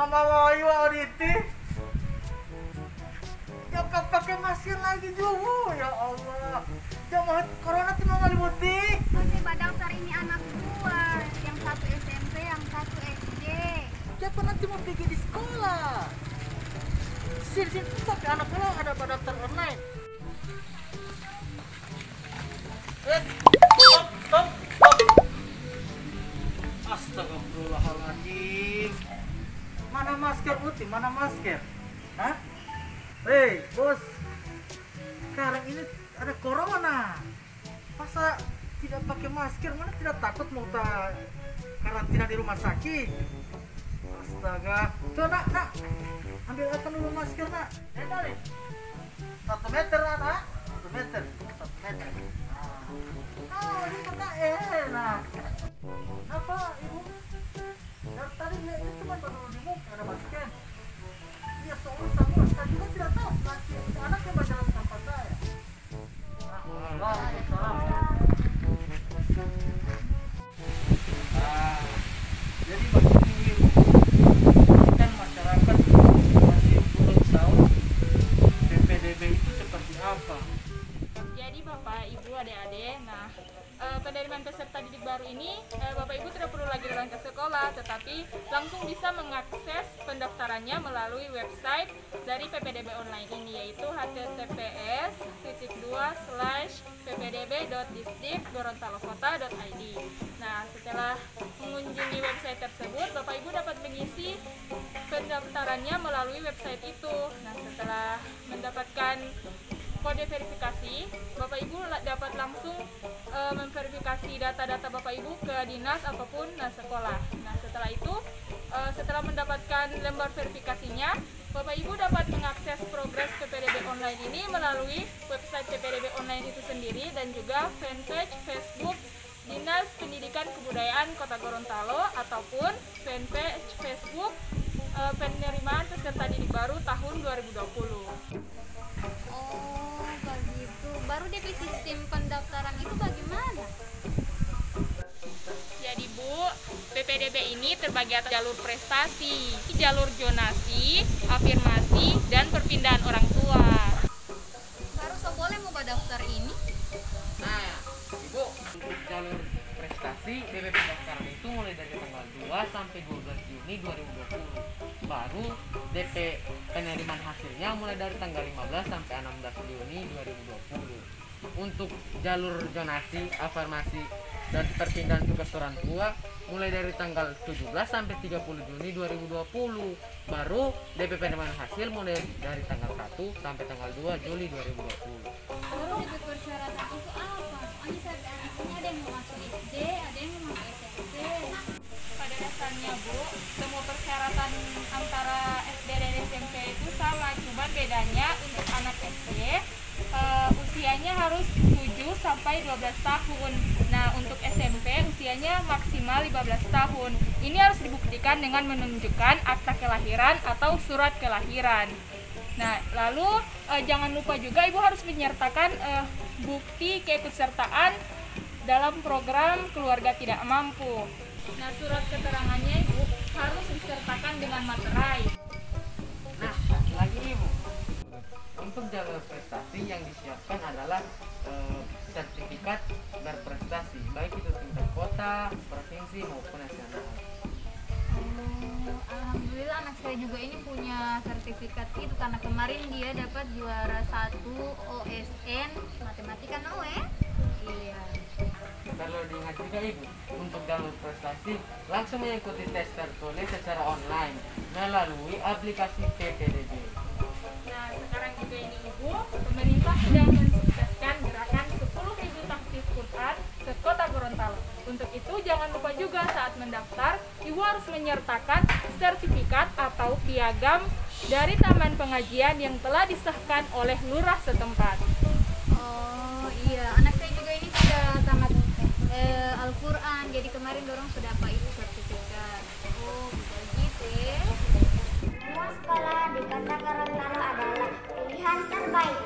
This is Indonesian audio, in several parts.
Mama Wayu Auditi. Jangan pakai masker lagi dulu, ya Allah. Jangan corona tuh Mama Limuti. Masih daftar ini anak gua, yang satu SMP, yang satu SD. Siapa nanti mau pergi di sekolah? Sini tapi anak lo ada daftar online. Stop. Astagfirullahaladzim. Mana masker Uti? Mana masker? Hah? Hei, bos. Sekarang ini ada corona. Masa tidak pakai masker? Mana tidak takut mau karantina di rumah sakit? Astaga. Coba nak. Ambil akan dulu masker nak. Nih. 1 meter nak. 1 meter. 1 meter. Oh, ini kena enak. Apa ibu? Dari tadi lihat itu cuma baru di muka ada masker. Iya, soalnya saya juga tidak tahu masker anak yang berjalan tanpa saya. Jadi begini, kan masyarakat masih belum tahu PPDB itu seperti apa. Jadi Bapak, Ibu, adik-adik, penerimaan peserta didik baru ini Bapak Ibu tidak perlu lagi datang ke sekolah, tetapi langsung bisa mengakses pendaftarannya melalui website dari PPDB online ini, yaitu https://ppdb.disdik.gorontalokota.id. Nah, setelah mengunjungi website tersebut, Bapak Ibu dapat mengisi pendaftarannya melalui website itu. Nah, setelah mendapatkan kode verifikasi, Bapak Ibu dapat langsung memverifikasi data-data Bapak Ibu ke dinas ataupun sekolah. Nah, setelah itu, setelah mendapatkan lembar verifikasinya, Bapak Ibu dapat mengakses progres PPDB online ini melalui website PPDB online itu sendiri dan juga fanpage Facebook Dinas Pendidikan Kebudayaan Kota Gorontalo ataupun fanpage Facebook penerimaan peserta didik baru tahun 2020. Baru DP sistem pendaftaran itu bagaimana? Jadi Bu, PPDB ini terbagi atas jalur prestasi, jalur zonasi, afirmasi, dan perpindahan orang tua. Baru so boleh mau daftar ini? Nah, Ibu, untuk jalur prestasi DP pendaftaran itu mulai dari tanggal 2 sampai 12 Juni 2020. Baru DP penerimaan hasilnya mulai dari tanggal 15 sampai 16 Juni 2020. Untuk jalur zonasi, afirmasi, dan perpindahan tugas orang tua mulai dari tanggal 17 sampai 30 Juni 2020. Baru DP penerimaan hasil mulai dari tanggal 1 sampai tanggal 2 Juli 2020. Baru DP persyaratan itu apa? Soalnya saya anaknya ada yang mau masuk SD, ada yang mau masuk SMP. Pada dasarnya Bu, semua persyaratan antara SD dan SMP itu sama, cuma bedanya untuk anak SD usianya harus 7 sampai 12 tahun. Nah, untuk SMP usianya maksimal 15 tahun. Ini harus dibuktikan dengan menunjukkan akta kelahiran atau surat kelahiran. Nah, lalu jangan lupa juga Ibu harus menyertakan bukti keikutsertaan dalam program keluarga tidak mampu. Nah, surat keterangannya Ibu harus disertakan dengan materai. Nah, lagi Ibu, untuk jalur prestasi yang disiapkan adalah sertifikat berprestasi, baik itu tingkat kota, provinsi maupun nasional. Alhamdulillah anak saya juga ini punya sertifikat itu karena kemarin dia dapat juara 1 OSN matematika Iya. Perlu diingat juga Ibu, untuk jalur prestasi langsung mengikuti tes tertulis secara online melalui aplikasi PPDB. Nah, sekarang juga ini Ibu, pemerintah sedang mensukseskan gerakan 10.000 tahfiz Quran ke Kota Gorontalo. Untuk itu jangan lupa juga saat mendaftar, Ibu harus menyertakan sertifikat atau piagam dari taman pengajian yang telah disahkan oleh lurah setempat. Oh iya, anak saya juga ini sudah tamat Al-Quran, jadi kemarin dorong sudah apa itu sertifikat. Oh, bisa gitu ya. Semua sekolah di Kota Gorontalo adalah pilihan terbaik.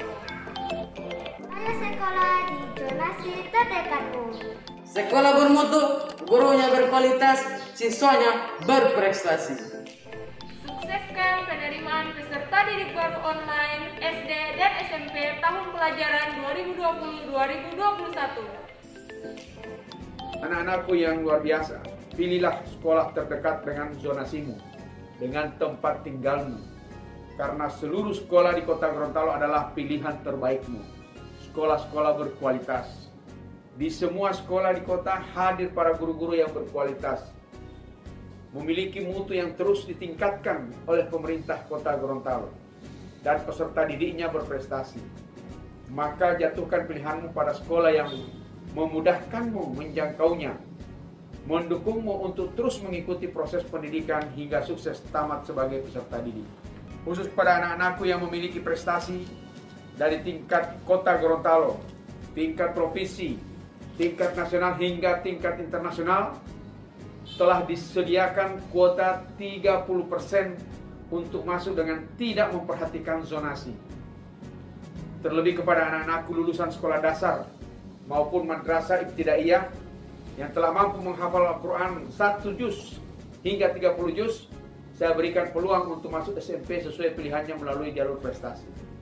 Ayo sekolah di zonasi terdekatmu. Sekolah bermutu, gurunya berkualitas, siswanya berprestasi. mengumumkan penerimaan peserta didik baru online SD dan SMP tahun pelajaran 2020-2021. Anak-anakku yang luar biasa, pilihlah sekolah terdekat dengan zonasimu, dengan tempat tinggalmu. Karena seluruh sekolah di Kota Gorontalo adalah pilihan terbaikmu. Sekolah-sekolah berkualitas. Di semua sekolah di kota hadir para guru-guru yang berkualitas. Memiliki mutu yang terus ditingkatkan oleh pemerintah Kota Gorontalo. Dan peserta didiknya berprestasi. Maka jatuhkan pilihanmu pada sekolah yang memudahkanmu menjangkaunya, mendukungmu untuk terus mengikuti proses pendidikan hingga sukses tamat sebagai peserta didik. Khusus pada anak-anakku yang memiliki prestasi dari tingkat Kota Gorontalo, tingkat provinsi, tingkat nasional hingga tingkat internasional, telah disediakan kuota 30% untuk masuk dengan tidak memperhatikan zonasi. Terlebih kepada anak-anakku lulusan sekolah dasar maupun madrasah ibtidaiyah yang telah mampu menghafal Al-Quran 1 juz hingga 30 juz, saya berikan peluang untuk masuk SMP sesuai pilihannya melalui jalur prestasi.